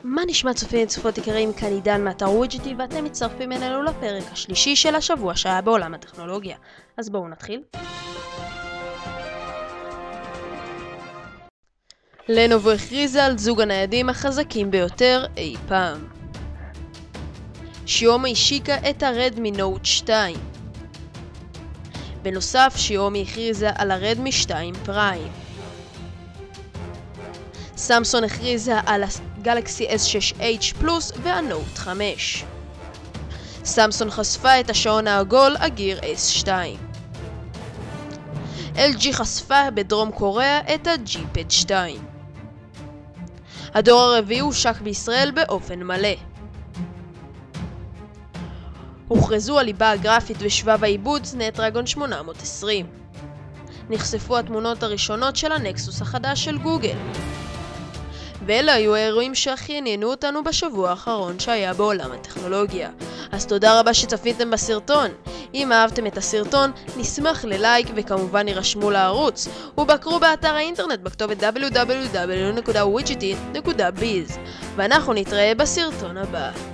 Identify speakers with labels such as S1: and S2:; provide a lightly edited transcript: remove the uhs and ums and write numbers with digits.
S1: מה נשמע צופים וצופות יקרים, כאן עידן מאתר ווידג'יטי ואתם מצטרפים אלינו לפרק השלישי של השבוע שהיה בעולם הטכנולוגיה. אז בואו נתחיל. לנובו הכריזה על זוג הניידים החזקים ביותר אי פעם. שיאומי השיקה את הרדמי נוט 2. בנוסף, שיאומי הכריזה על הרדמי 2 פריים. סמסונג הכריזה על הגלקסי S6H פלוס והנוט 5. סמסונג חשפה את השעון העגול הגיר S2. LG חשפה בדרום קוריאה את ה-G-Pad 2. הדור הרביעי הושק בישראל באופן מלא. הוכרזו הליבה הגרפית ושבב העיבוד סנאפדרגון 820. נחשפו התמונות הראשונות של הנקסוס החדש של גוגל. ואלה היו האירועים שהכי עניינו אותנו בשבוע האחרון שהיה בעולם הטכנולוגיה. אז תודה רבה שצפיתם בסרטון. אם אהבתם את הסרטון, נשמח ללייק וכמובן יירשמו לערוץ. ובקרו באתר האינטרנט בכתובת www.widgetit.biz. ואנחנו נתראה בסרטון הבא.